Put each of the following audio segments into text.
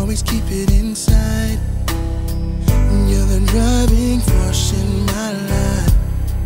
always keep it inside. You're the driving force in my life.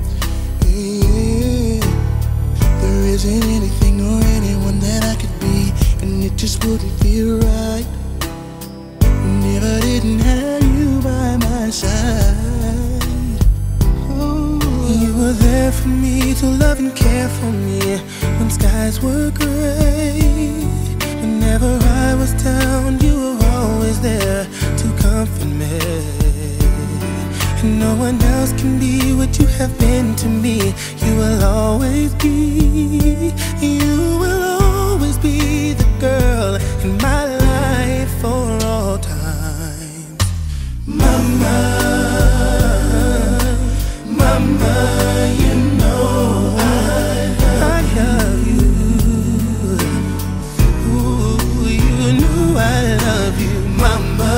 Yeah. There isn't anything or anyone that I could be, and it just wouldn't feel right if I didn't have you by my side. Oh. You were there for me to love and care for me when skies were gray. Whenever I was down, you were always there to comfort me. And no one else can be what you have been to me. You will always be, you will always be the girl in my life for all time. Mama, mama, you know I love you. Ooh, you know I love you, mama.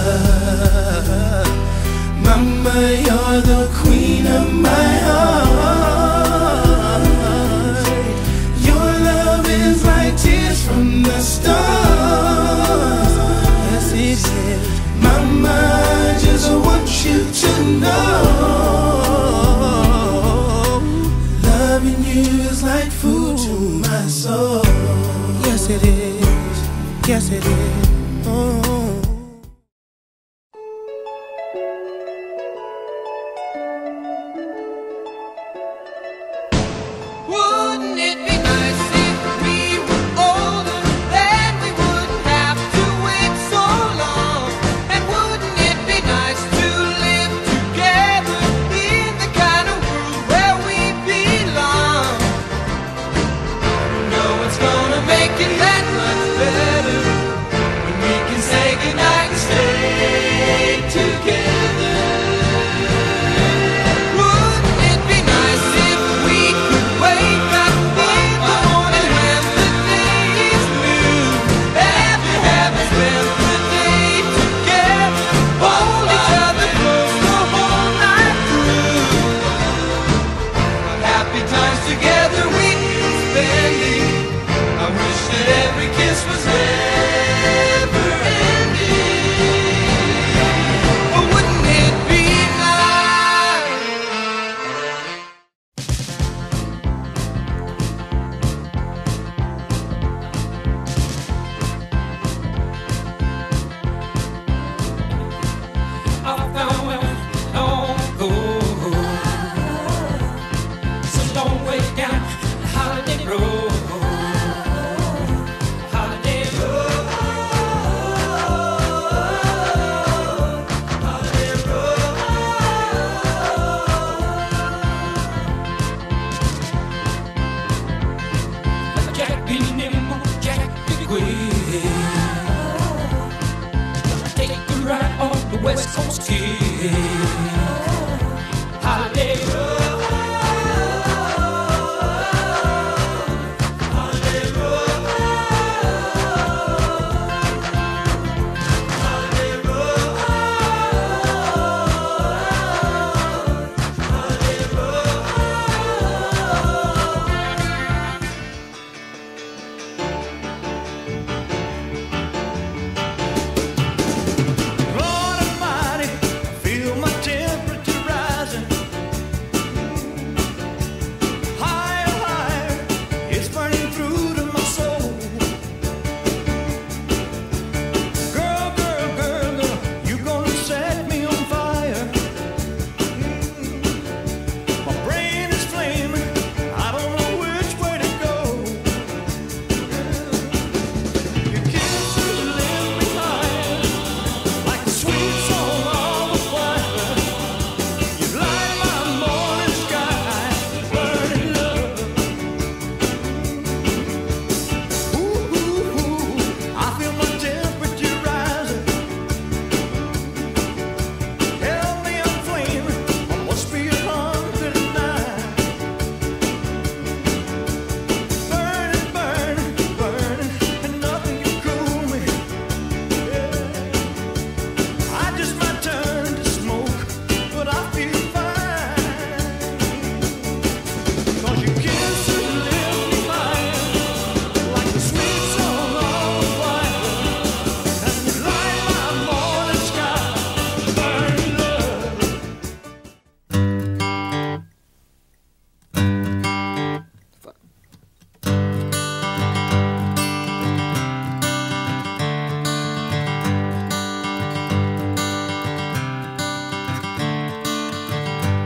Mama, you're the queen of my heart. Your love is like tears from the stars. Yes, it is. Mama, I just want you to know, loving you is like food to my soul. Yes, it is. Yes, it is. Oh. Wouldn't it be nice if we were older, then we wouldn't have to wait so long? And wouldn't it be nice to live together in the kind of world where we belong? No one's gonna make it that much better when we can say goodnight and stay together. Wouldn't it be nice if we could wake up in the morning when the day is new, after having spent the day together, hold each other close the whole night through? What happy times together we could spending. I wish that every kiss was never ending. But wouldn't it be nice? I found long ago, it's a long way down the holiday road. Holiday road, holiday road. Jack be nimble, Jack be quick. Take a ride on the West Coast Kid. Holiday road, holiday road, holiday road, holiday road. Lord Almighty, feel my tears.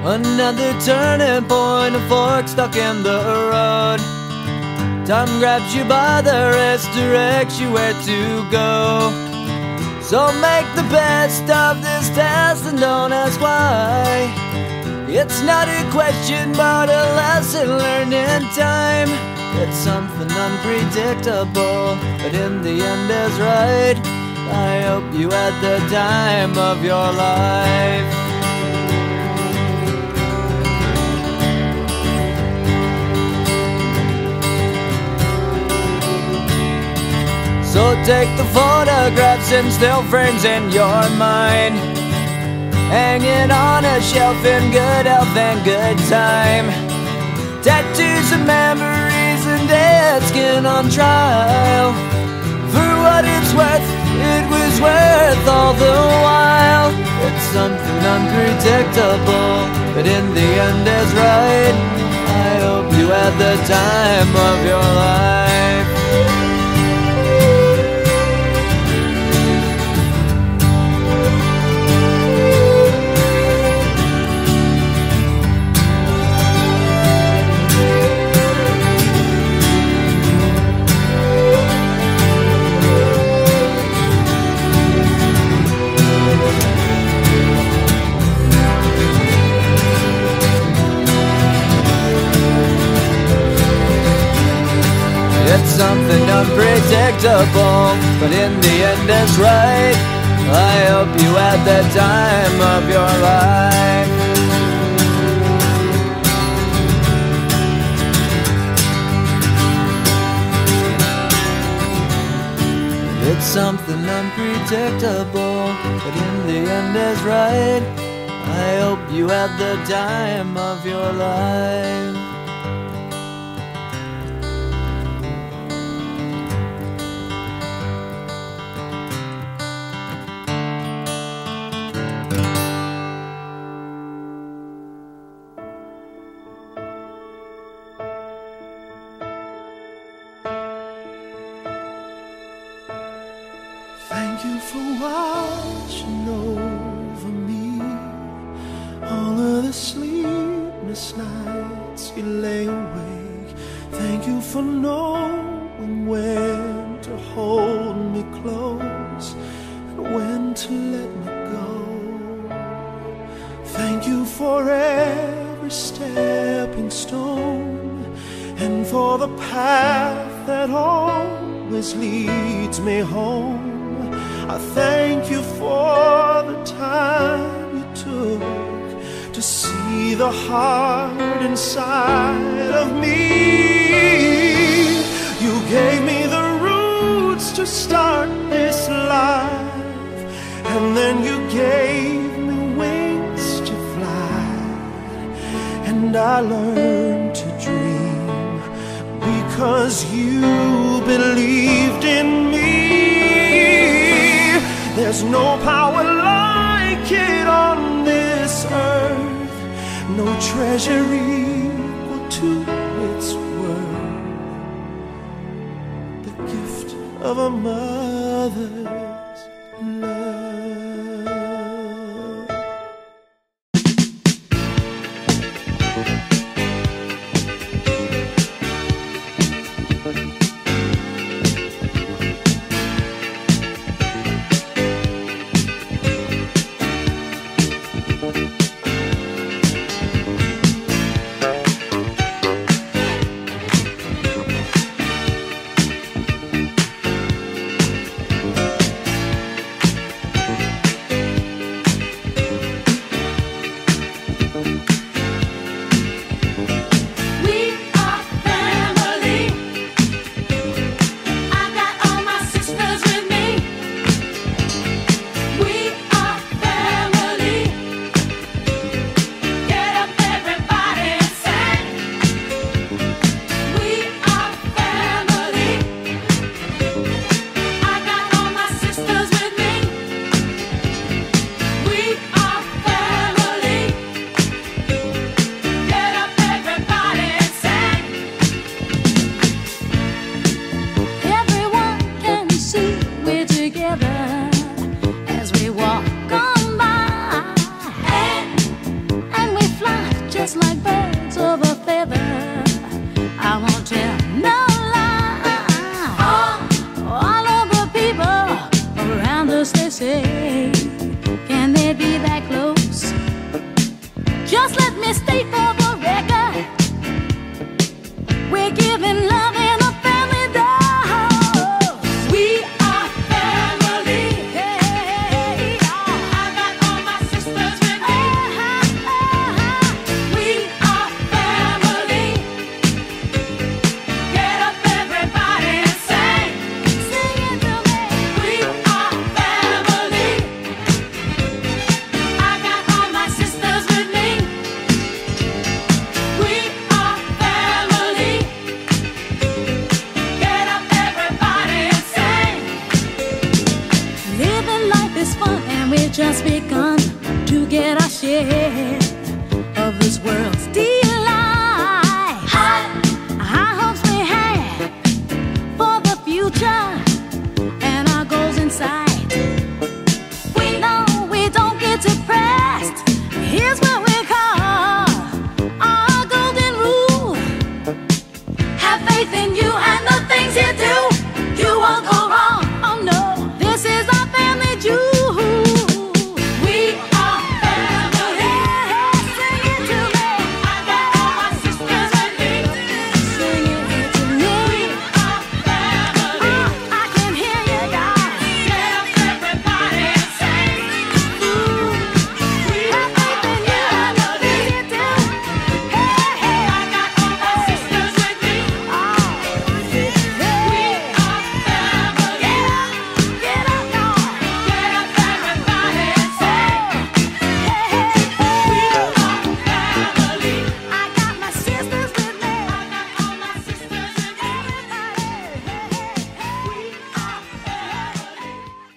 Another turning point, a fork stuck in the road. Time grabs you by the wrist, directs you where to go. So make the best of this test and don't ask why. It's not a question but a lesson learned in time. It's something unpredictable, but in the end is right. I hope you had the time of your life. So take the photographs and still frames in your mind, hanging on a shelf in good health and good time. Tattoos and memories and dead skin on trial. For what it's worth, it was worth all the while. It's something unpredictable, but in the end is right. I hope you had the time of your life. It's something unpredictable, but in the end it's right. I hope you had the time of your life. It's something unpredictable, but in the end is right. I hope you had the time of your life. Thank you for watching over me. All of the sleepless nights you lay awake. Thank you for knowing when to hold me close and when to let me go. Thank you for every stepping stone and for the path that always leads me home. I thank you for the time you took to see the heart inside of me. You gave me the roots to start this life, and then you gave me wings to fly. And I learned to dream because you believed in me. There's no power like it on this earth, no treasure equal to its worth. The gift of a mother's love. lovers, they say, can they be that close? Just let me state for the record, we're giving love in a family dose. We are family. Hey, I got all my sisters with me. We are family. Get up, everybody, and sing. Sing it to me. We are family. I got all my sisters with me. We are family. Get up, everybody, and sing. Living life is fun, and we've just begun to get our share of this world's delight. High hopes we have for the future and our goals in sight. We know we don't get depressed. Here's what we call our golden rule. Have faith in you and the things you do. You won't go wrong. Oh no, this is our family jewel. We are family. Sing it to me. I got all my sisters with me. Sing it to me. We are family. I can hear you, guys. Get up, everybody, and sing. We have faith in you and the things you do. Hey, hey, I got all my sisters with me. We are family. Get up, y'all. Get up, everybody, and sing. Hey, hey, we are family. I got my sisters with me. I got all my sisters with everybody. Hey, hey, we are family.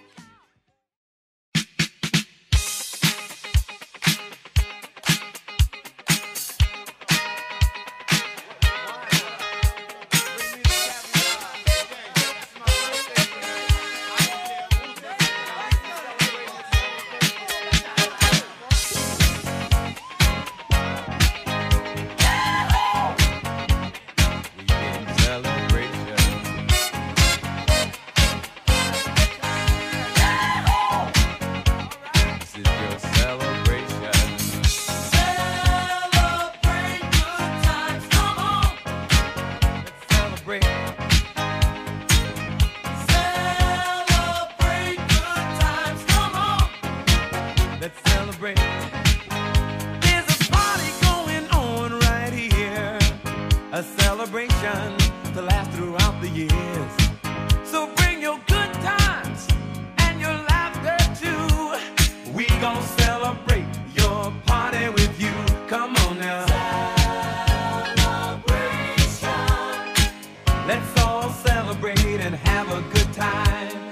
This is your celebration. Celebrate good times, come on. Let's celebrate. Celebrate good times, come on. Let's celebrate. There's a party going on right here, a celebration to last throughout the years. So bring your good times and your laughter too. We gon' celebrate your party with you. Come on now. Celebration. Let's all celebrate and have a good time.